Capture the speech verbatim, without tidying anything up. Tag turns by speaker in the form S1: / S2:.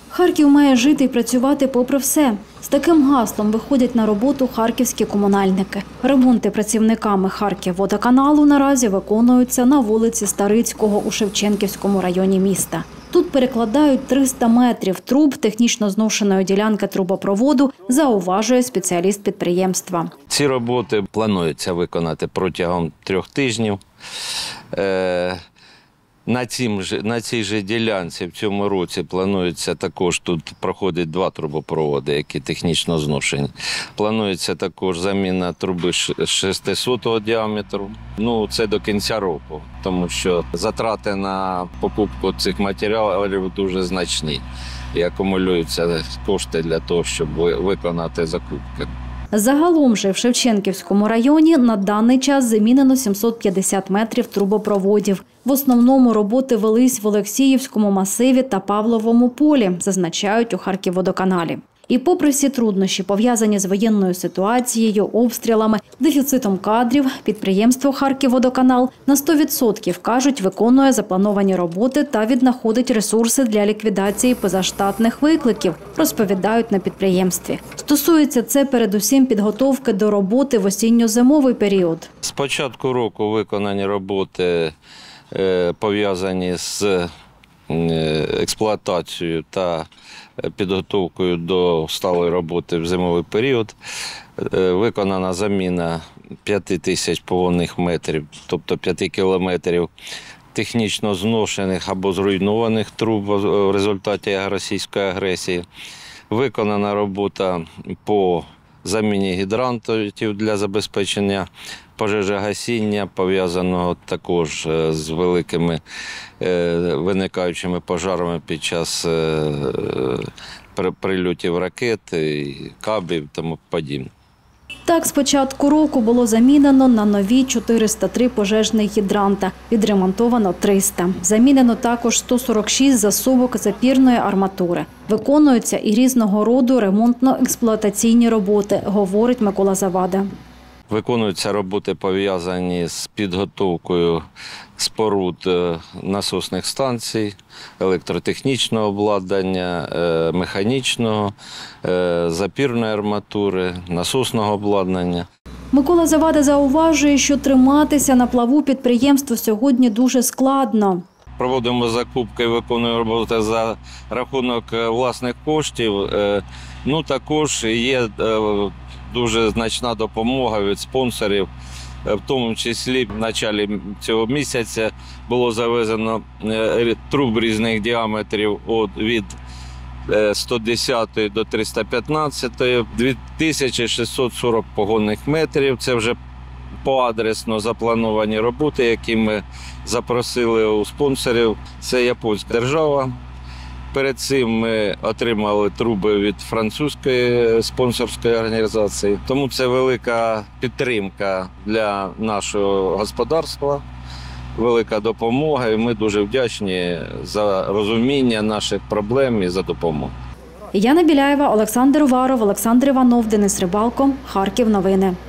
S1: Харків має жити і працювати попри все. З таким гаслом виходять на роботу харківські комунальники. Ремонти працівниками Харківводоканалу наразі виконуються на вулиці Старицького у Шевченківському районі міста. Тут перекладають триста метрів труб технічно зношеної ділянки трубопроводу, зауважує спеціаліст підприємства.
S2: Ці роботи планується виконати протягом трьох тижнів. На, цім, на цій же ділянці в цьому році планується також, тут проходить два трубопроводи, які технічно зношені. Планується також заміна труби шестисотого діаметру. Ну, це до кінця року, тому що затрати на покупку цих матеріалів дуже значні. І акумулюються кошти для того, щоб виконати закупки.
S1: Загалом же в Шевченківському районі на даний час замінено сімсот п'ятдесят метрів трубопроводів. В основному роботи велись в Олексіївському масиві та Павловому полі, зазначають у Харківводоканалі. І попри всі труднощі, пов'язані з воєнною ситуацією, обстрілами, дефіцитом кадрів, підприємство «Харківводоканал» на сто відсотків, кажуть, виконує заплановані роботи та віднаходить ресурси для ліквідації позаштатних викликів, розповідають на підприємстві. Стосується це передусім підготовки до роботи в осінньо-зимовий період.
S2: З початку року виконані роботи пов'язані з експлуатацією та підготовкою до сталої роботи в зимовий період. Виконана заміна п'яти тисяч повних метрів, тобто п'яти кілометрів технічно зношених або зруйнованих труб в результаті російської агресії. Виконана робота по заміні гідрантів для забезпечення пожежогасіння, пов'язаного також з великими виникаючими пожарами під час прильотів ракет, кабів і тому подібне.
S1: Так, з початку року було замінено на нові чотириста три пожежних гідранта, відремонтовано триста. Замінено також сто сорок шість засувок запірної арматури. Виконуються і різного роду ремонтно-експлуатаційні роботи, говорить Микола Завада.
S2: Виконуються роботи, пов'язані з підготовкою споруд насосних станцій, електротехнічного обладнання, механічного, запірної арматури, насосного обладнання.
S1: Микола Завада зауважує, що триматися на плаву підприємству сьогодні дуже складно.
S2: Проводимо закупки і виконуємо роботи за рахунок власних коштів. Ну, також є дуже значна допомога від спонсорів. В тому числі в початку цього місяця було завезено труб різних діаметрів від сто десятої до триста п'ятнадцятої, дві тисячі шістсот сорок погонних метрів. Це вже поадресно заплановані роботи, які ми запросили у спонсорів. Це японська держава. Перед цим ми отримали труби від французької спонсорської організації. Тому це велика підтримка для нашого господарства, велика допомога. І ми дуже вдячні за розуміння наших проблем і за допомогу.
S1: Яна Біляєва, Олександр Уваров, Олександр Іванов, Денис Рибалко. Харків новини.